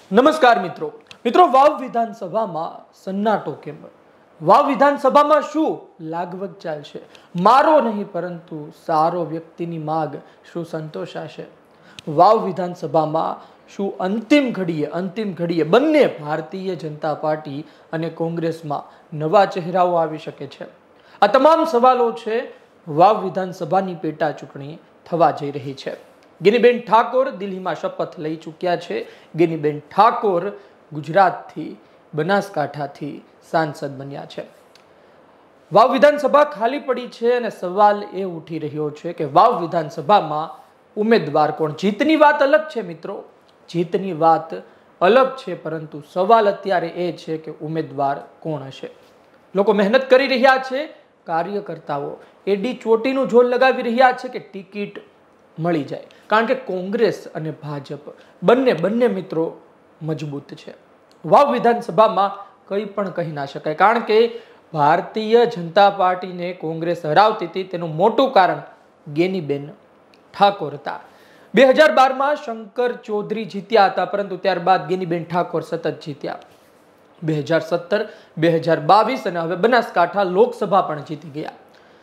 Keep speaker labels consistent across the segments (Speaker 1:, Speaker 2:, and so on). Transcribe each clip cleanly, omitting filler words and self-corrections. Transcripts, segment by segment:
Speaker 1: નમસ્કાર મિત્રો મિત્રો વાવ વિધાનસભામાં સન્નાટો કેમ? વાવ વિધાનસભામાં શું લાગવગ ચાલશે? મારો નહીં પરંતુ સારો વ્યક્તિની માગ શું સંતોષાશે? વાવ વિધાનસભામાં શું અંતિમ ઘડીએ બંને ભારતીય જનતા પાર્ટી અને કોંગ્રેસમાં નવા ચહેરાઓ આવી શકે છે? આ તમામ સવાલો છે વાવ વિધાનસભાની પેટા ચૂંટણી થવા જઈ રહી છે. ગેનીબેન ઠાકોર દિલ્હીમાં શપથ લઈ ચૂક્યા છે. ગેનીબેન ઠાકોર ગુજરાતથી બનાસકાંઠાથી સાંસદ બન્યા છે. વાવ વિધાનસભા ખાલી પડી છે અને સવાલ એ ઉઠી રહ્યો છે કે વાવ વિધાનસભામાં ઉમેદવાર કોણ? જીતની વાત અલગ છે મિત્રો, જીતની વાત અલગ છે, પરંતુ સવાલ અત્યારે એ છે કે ઉમેદવાર કોણ હશે? લોકો મહેનત કરી રહ્યા છે, કાર્યકર્તાઓ એડી ચોટીનું જોર લગાવી રહ્યા છે કે ટિકિટ મળી જાય, કારણ કે કોંગ્રેસ અને ભાજપ બંને મિત્રો મજબૂત છે. વાવ વિધાનસભામાં કંઈ પણ કહી ના શકાય, કારણ કે ભારતીય જનતા પાર્ટીને કોંગ્રેસ હરાવતી હતી તેનું મોટું કારણ ગેનીબેન ઠાકોર હતા. 2012માં શંકર ચૌધરી જીત્યા હતા, પરંતુ ત્યારબાદ ગેનીબેન ઠાકોર સતત જીત્યા. 2017, 2022 અને હવે બનાસકાંઠા લોકસભા પણ જીતી ગયા.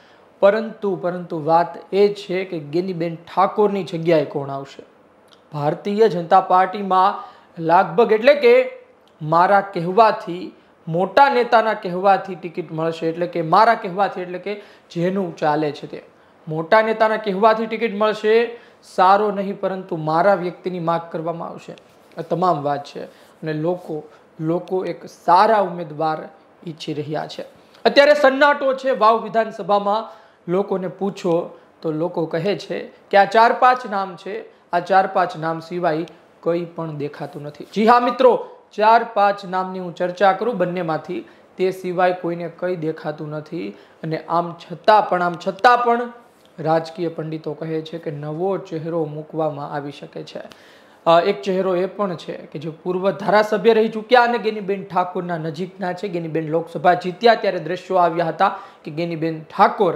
Speaker 1: પરંતુ વાત એ છે કે ગેનીબેન ઠાકોરની જગ્યાએ કોણ આવશે? ભારતીય જનતા પાર્ટીમાં લાગભગ એટલે કે મારા કહેવાથી, મોટા નેતાના કહેવાથી ટિકિટ મળશે, એટલે કે મારા કહેવાથી એટલે કે જેનું ચાલે છે તે મોટા નેતાના કહેવાથી ટિકિટ મળશે. સારો નહીં પરંતુ મારા વ્યક્તિની માગ કરવામાં આવશે. આ તમામ વાત છે અને લોકો એક સારા ઉમેદવાર ઈચ્છી રહ્યા છે. અત્યારે સન્નાટો છે વાવ વિધાનસભામાં. લોકોને પૂછો તો લોકો કહે છે કે આ 4-5 નામ છે, આ 4-5 નામ સિવાય કંઈ પણ દેખાતું નથી. જી હા મિત્રો, 4-5 નામની હું ચર્ચા કરું બંનેમાંથી, તે સિવાય કોઈને કંઈ દેખાતું નથી. અને આમ છતાં પણ રાજકીય પંડિતો કહે છે કે નવો ચહેરો મૂકવામાં આવી શકે છે. એક ચહેરો એ પણ છે કે જે પૂર્વ ધારાસભ્ય રહી ચૂક્યા અને ગેનીબેન ઠાકોરના નજીકના છે. ગેનીબેન લોકસભા જીત્યા ત્યારે દ્રશ્યો આવ્યા હતા કે ગેનીબેન ઠાકોર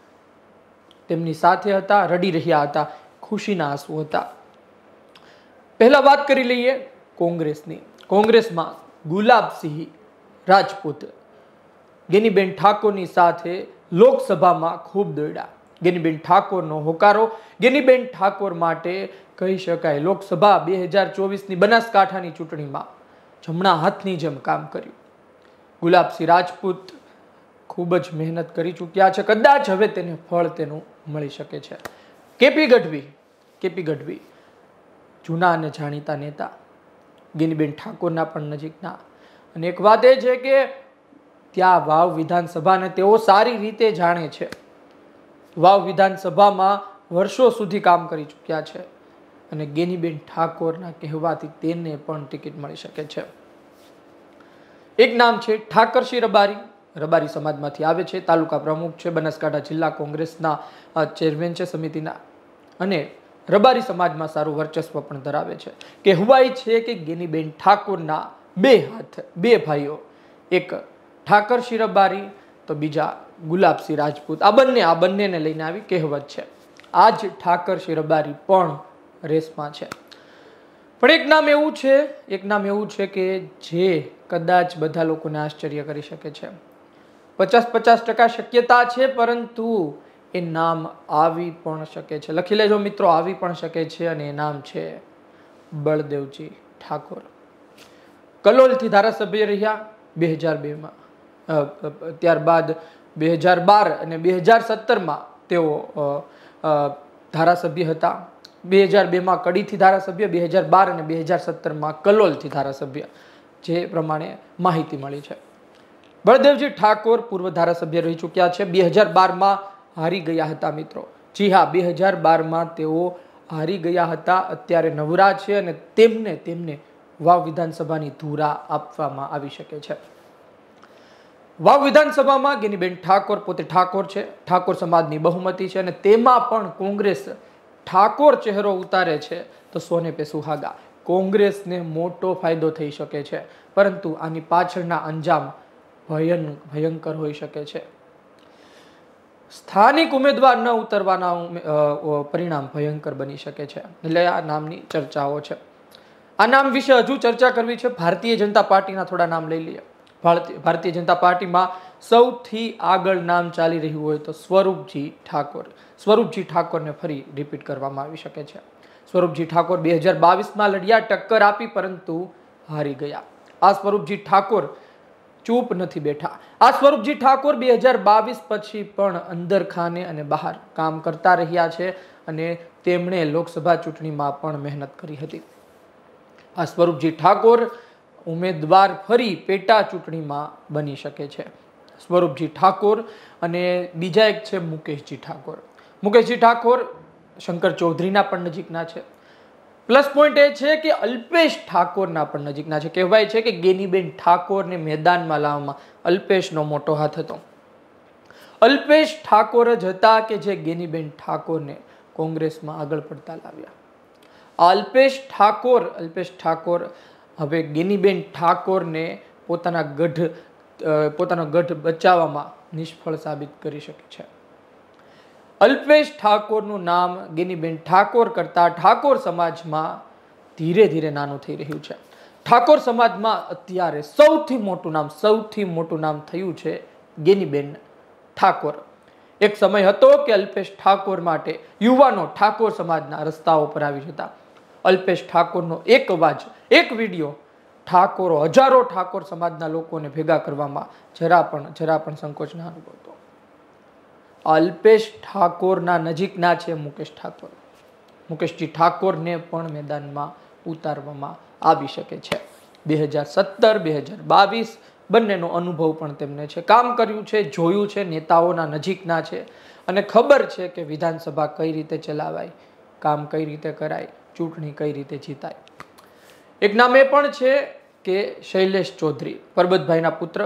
Speaker 1: તેમની સાથે હતા, રડી રહ્યા હતા, ખુશીના આંસુ હતા. પહેલા વાત કરી લઈએ કોંગ્રેસની. કોંગ્રેસમાં ગુલાબસિંહ રાજપૂત ગેનીબેન ઠાકોરની સાથે લોકસભામાં ખૂબ દોડ્યા. ગેનીબેન ઠાકોરનો હોકારો ગેનીબેન ઠાકોર માટે કહી શકાય. લોકસભા 2024ની બનાસકાંઠાની ચૂંટણીમાં જમણા હાથની જેમ કામ કર્યું. ગુલાબસિંહ રાજપૂત ખૂબ જ મહેનત કરી ચૂક્યા છે. કદાચ હવે તેને ફળ તેનું મળી શકે છે. કેપી ગઢવી જૂના અને જાણીતા નેતા, ગેનીબેન ઠાકોરના પણ નજીકના. અને એક વાત એ છે કે ત્યાં વાવ વિધાનસભાને તેઓ સારી રીતે જાણે છે. વાવ વિધાનસભામાં વર્ષો સુધી કામ કરી ચૂક્યા છે અને ગેનીબેન ઠાકોરના કહેવાથી તેને પણ ટિકિટ મળી શકે છે. એક નામ છે ઠાકરસિંહ રબારી સમાજમાંથી આવે છે, તાલુકા પ્રમુખ છે, બનાસકાંઠા જિલ્લા કોંગ્રેસના ચેરમેન છે સમિતિના, અને રબારી સમાજમાં સારું વર્ચસ્વ પણ ધરાવે છે. કહેવાય છે કે ગેનીબેન ઠાકોરના બે ભાઈઓ, એક ઠાકરસિંહ રબારી તો બીજા ગુલાબસિંહ રાજપૂત, આ બંનેને લઈને આવી કહેવત છે. આ જ ઠાકરસિંહ રબારી પણ રેસમાં છે. પણ એક નામ એવું છે કે જે કદાચ બધા લોકોને આશ્ચર્ય કરી શકે છે. 50% શક્યતા છે, પરંતુ એ નામ આવી પણ શકે છે. લખી લેજો મિત્રો, આવી પણ શકે છે. અને એ નામ છે બળદેવજી ઠાકોર. કલોલથી ધારાસભ્ય રહ્યા 2002માં, ત્યારબાદ 2012 અને 2017માં તેઓ ધારાસભ્ય હતા. 2002માં કડીથી ધારાસભ્ય, 2012 અને 2017માં કલોલથી ધારાસભ્ય, જે પ્રમાણે માહિતી મળી છે. બળદેવજી ઠાકોર પૂર્વ ધારાસભ્ય રહી ચૂક્યા છે. 2012માં હારી ગયા હતા મિત્રો. જી હા, 2012માં તેઓ હારી ગયા હતા. અત્યારે નવરા છે અને તેમને વાવ વિધાનસભાની ધુરા આપવામાં આવી શકે છે. વાવ વિધાનસભામાં ગેનીબેન ઠાકોર પોતે ઠાકોર છે, ઠાકોર સમાજની બહુમતી છે, અને તેમાં પણ કોંગ્રેસ ઠાકોર ચહેરો ઉતારે છે તો સોને પે સુહાગા. કોંગ્રેસને મોટો ફાયદો થઈ શકે છે, પરંતુ આની પાછળના અંજામ ભયંકર હોઈ શકે છે. સ્થાનિક ઉમેદવાર ન ઉતરવાના પરિણામ ભયંકર બની શકે છે. એટલે આ નામની ચર્ચાઓ છે. આ નામ વિશે હજુ ચર્ચા કરવી છે. ભારતીય જનતા પાર્ટીના થોડા નામ લઈ લઈએ. ભારતીય જનતા પાર્ટીમાં સૌથી આગળ નામ ચાલી રહ્યું હોય તો સ્વરૂપજી ઠાકોર. સ્વરૂપજી ઠાકોરને ફરી રિપીટ કરવામાં આવી શકે છે. સ્વરૂપજી ઠાકોર 2022માં લડ્યા, ટક્કર આપી, પરંતુ હારી ગયા. આ સ્વરૂપજી ઠાકોર ચૂપ નથી બેઠા. આ સ્વરૂપજી ઠાકોર 2022 પછી પણ અંદર ખાને અને બહાર કામ કરતા રહ્યા છે અને તેમણે લોકસભા ચૂંટણીમાં પણ મહેનત કરી હતી. આ સ્વરૂપજી ઠાકોર ઉમેદવાર ફરી પેટા ચૂંટણીમાં બની શકે છે. સ્વરૂપજી ઠાકોર અને બીજા એક છે મુકેશજી ઠાકોર. મુકેશજી ઠાકોર શંકર ચૌધરીના પણ નજીકના છે. પ્લસ પોઈન્ટ એ છે કે અલ્પેશ ઠાકોરના પણ નજીકના છે. કહેવાય છે કે ગેનીબેન ઠાકોરને મેદાનમાં લાવવામાં અલ્પેશનો મોટો હાથ હતો. અલ્પેશ ઠાકોર જ હતા કે જે ગેનીબેન ઠાકોરને કોંગ્રેસમાં આગળ પડતા લાવ્યા. અલ્પેશ ઠાકોર હવે ગેનીબેન ઠાકોરને પોતાનો ગઢ બચાવવામાં નિષ્ફળ સાબિત કરી શકે છે. અલ્પેશ ઠાકોરનું નામ ગેનીબેન ઠાકોર કરતા ઠાકોર સમાજમાં ધીરે ધીરે નાનું થઈ રહ્યું છે. ઠાકોર સમાજમાં અત્યારે સૌથી મોટું નામ થયું છે ગેનીબેન ઠાકોર. એક સમય હતો કે અલ્પેશ ઠાકોર માટે યુવાનો ઠાકોર સમાજના રસ્તાઓ પર આવી જતા. અલ્પેશ ઠાકોરનો એક અવાજ, એક વિડીયો હજારો ઠાકોર સમાજના લોકોને ભેગા કરવામાં જરા પણ સંકોચ ના અનુભવતો. અલ્પેશ ઠાકોરના નજીકના છે મુકેશ ઠાકોર. મુકેશજી ઠાકોરને પણ મેદાનમાં ઉતારવામાં આવી શકે છે. 2017-2022 બંનેનો અનુભવ પણ તેમને છે. કામ કર્યું છે, જોયું છે, નેતાઓના નજીકના છે અને ખબર છે કે વિધાનસભા કઈ રીતે ચલાવાય, કામ કઈ રીતે કરાય, ચૂંટણી કઈ રીતે જીતાય. એક નામ એ પણ છે કે શૈલેષ ચૌધરી, પરબતભાઈના પુત્ર.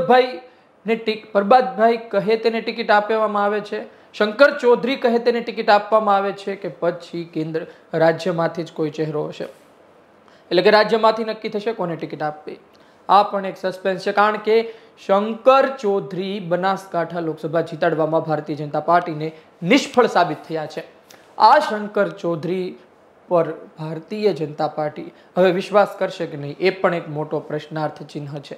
Speaker 1: પરબતભાઈ કહે તેને ટિકિટ આપવામાં આવે છે, શંકર ચૌધરી કહે તેને ટિકિટ આપવામાં આવે છે કે પછી રાજ્યમાંથી જ કોઈ ચહેરો હશે, એટલે કે રાજ્યમાંથી નક્કી થશે કોને ટિકિટ આપવી. આ પણ એક સસ્પેન્સ છે, કારણ કે શંકર ચૌધરી બનાસકાંઠા લોકસભા જીતાડવામાં ભારતીય જનતા પાર્ટીને નિષ્ફળ સાબિત થયા છે. આ શંકર ચૌધરી પર ભારતીય જનતા પાર્ટી હવે વિશ્વાસ કરશે કે નહીં, એ પણ એક મોટો પ્રશ્નાર્થ ચિહ્ન છે.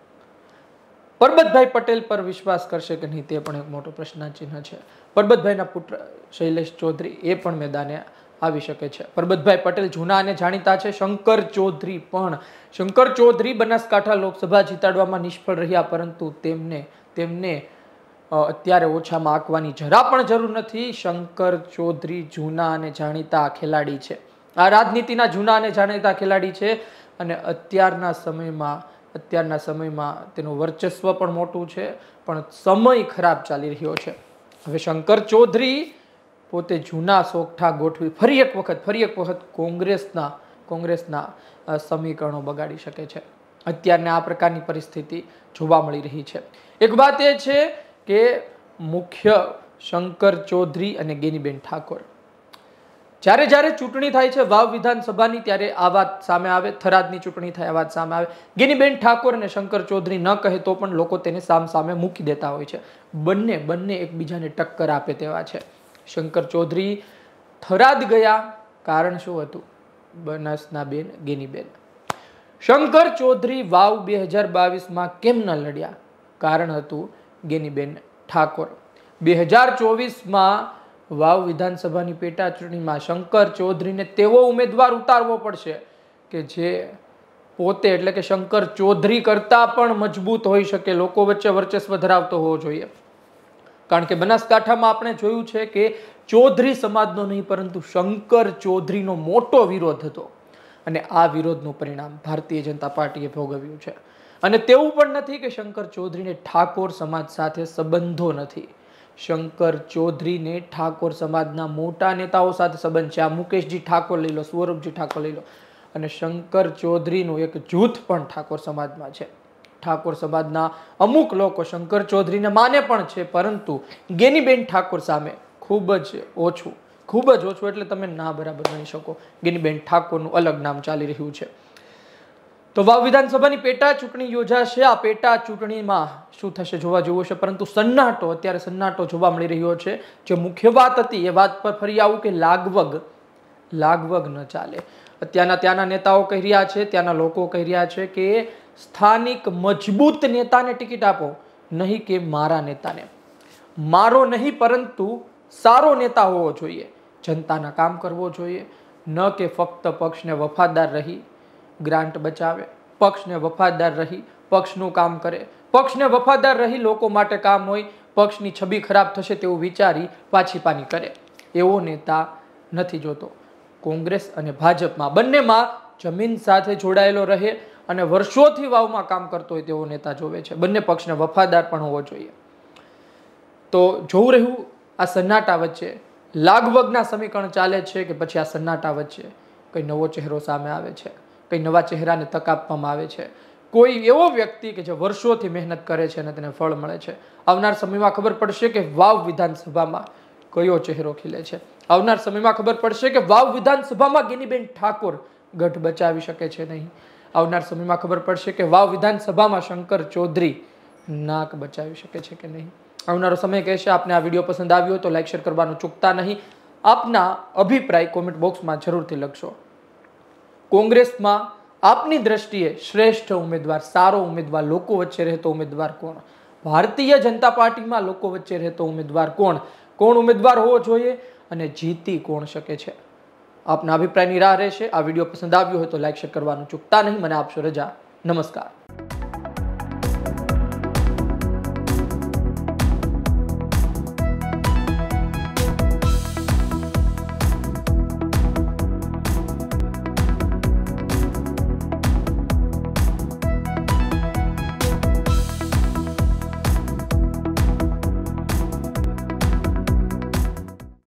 Speaker 1: પરબતભાઈ પટેલ પર વિશ્વાસ કરશે કે નહીં, તે પણ એક મોટો પ્રશ્નાર્થ ચિહ્ન છે. પરબતભાઈના પુત્ર શૈલેષ ચૌધરી એ પણ મેદાને આવી શકે છે. પરબતભાઈ પટેલ જૂના અને જાણીતા છે. શંકર ચૌધરી બનાસકાંઠા લોકસભા જીતાડવામાં નિષ્ફળ રહ્યા, પરંતુ તેમને અત્યારે ઓછામાં આંકવાની જરા પણ જરૂર નથી. શંકર ચૌધરી જૂના અને જાણીતા ખેલાડી છે. આ રાજનીતિના જૂના અને જાણીતા ખેલાડી છે અને અત્યારના સમયમાં તેનું વર્ચસ્વ પણ મોટું છે, પણ સમય ખરાબ ચાલી રહ્યો છે. હવે શંકર ચૌધરી પોતે જૂના સોગઠા ગોઠવી ફરી એક વખત કોંગ્રેસના સમીકરણો બગાડી શકે છે. અત્યારના આ પ્રકારની પરિસ્થિતિ જોવા મળી રહી છે. એક વાત એ છે કે મુખ્ય શંકર ચૌધરી અને ગેનીબેન ઠાકોર, જ્યારે ચૂંટણી થાય છે વાવ વિધાનસભાની, ત્યારે આ વાત સામે આવે. થરાદની ચૂંટણી થાય આ વાત સામે આવે. ગેનીબેન ઠાકોર અને શંકર ચૌધરી ન કહે તો પણ લોકો તેને સામે મૂકી દેતા હોય છે. બંને એકબીજાને ટક્કર આપે તેવા છે. શંકર ચૌધરી થરાદ ગયા, કારણ શું હતું? બનાસના બેન ગેનીબેન. શંકર ચૌધરી વાવ 2022માં કેમ ન લડ્યા? કારણ હતું ગેનીબેન ઠાકોર. 2024માં વાવ વિધાનસભાની પેટા ચૂંટણીમાં શંકર ચૌધરીને તેવો ઉમેદવાર ઉતારવો પડશે કે જે પોતે, એટલે કે શંકર ચૌધરી કરતા પણ મજબૂત હોઈ શકે, લોકો વચ્ચે વર્ચસ્વ ધરાવતો હોવો જોઈએ. કારણ કે બનાસકાંઠામાં આપણે જોયું છે કે ચૌધરી સમાજનો નહીં પરંતુ શંકર ચૌધરીનો મોટો વિરોધ હતો અને આ વિરોધનું પરિણામ ભારતીય જનતા પાર્ટીએ ભોગવ્યું છે. અને તેવું પણ નથી કે શંકર ચૌધરીને ઠાકોર સમાજ સાથે સંબંધો નથી. શંકર ચૌધરીને ઠાકોર સમાજના મોટા નેતાઓ સાથે સંબંધ છે. આ મુકેશજી ઠાકોર લઈ લો, સ્વરૂપજી ઠાકોર લઈ લો, અને શંકર ચૌધરીનું એક જૂથ પણ ઠાકોર સમાજમાં છે. ઠાકોર સમાજના અમુક લોકો શંકર ચૌધરીને માને પણ છે, પરંતુ ગેનીબેન ઠાકોર સામે ખૂબ જ ઓછું, એટલે તમે ના બરાબર ગણી શકો. ગેનીબેન ઠાકોરનું અલગ નામ ચાલી રહ્યું છે. તો વાવ વિધાનસભાની પેટા ચૂંટણી યોજાશે. આ પેટા ચૂંટણીમાં શું થશે જોવા જેવું છે, પરંતુ અત્યારે સન્નાટો જોવા મળી રહ્યો છે. જે મુખ્ય વાત હતી એ વાત પર ફરી આવું કે લાગવગ ન ચાલે. ત્યાંના નેતાઓ કહી રહ્યા છે, ત્યાંના લોકો કહી રહ્યા છે કે સ્થાનિક મજબૂત નેતાને ટિકિટ આપો, નહીં કે મારા નેતાને. મારો નહીં પરંતુ સારો નેતા હોવો જોઈએ, જનતાના કામ કરવો જોઈએ, ન કે ફક્ત પક્ષને વફાદાર રહી ગ્રાન્ટ બચાવે, પક્ષને વફાદાર રહી પક્ષનું કામ કરે, પક્ષને વફાદાર રહી લોકો માટે કામ હોય, પક્ષની છબી ખરાબ થશે તેવું વિચારી પાછી પાની કરે. એવો નેતા નથી જોતો. કોંગ્રેસ અને ભાજપમાં બંનેમાં જમીન સાથે જોડાયેલો રહે અને વર્ષોથી વાવમાં કામ કરતો હોય તેવો નેતા જોવે છે. બંને પક્ષને વફાદાર પણ હોવો જોઈએ. તો જોવું રહ્યું આ સન્નાટા વચ્ચે લાગવગના સમીકરણ ચાલે છે કે પછી આ સન્નાટા વચ્ચે કઈ નવો ચહેરો સામે આવે છે, કઈ નવા ચહેરાને તક આપવામાં આવે છે, કોઈ એવો વ્યક્તિ કે જે વર્ષોથી મહેનત કરે છે અને તેને ફળ મળે છે. આવનાર સમયમાં ખબર પડશે કે વાવ વિધાનસભામાં કયો ચહેરો ખીલે છે. આવનાર સમયમાં ખબર પડશે કે વાવ વિધાનસભામાં ગેનીબેન ઠાકોર ગઢ બચાવી શકે છે નહીં. આવનાર સમયમાં ખબર પડશે કે વાવ વિધાનસભામાં શંકર ચૌધરી નાક બચાવી શકે છે કે નહીં. આવનારો સમય કહેશે. આપને આ વિડીયો પસંદ આવ્યો તો લાઈક શેર કરવાનું ચૂકતા નહીં. આપના અભિપ્રાય કોમેન્ટ બોક્સમાં જરૂરથી લખશો. કોંગ્રેસમાં આપની દ્રષ્ટિએ શ્રેષ્ઠ ઉમેદવાર, સારો ઉમેદવાર, લોકો વચ્ચે રહેતો ઉમેદવાર કોણ? ભારતીય જનતા પાર્ટીમાં લોકો વચ્ચે રહેતો ઉમેદવાર કોણ? કોણ ઉમેદવાર હોવો જોઈએ અને જીતી કોણ શકે છે? આપના અભિપ્રાયની રાહ રહેશે. આ વિડીયો પસંદ આવ્યો હોય તો લાઈક શેર કરવાનું ચૂકતા નહીં. મને આપશો રજા. નમસ્કાર.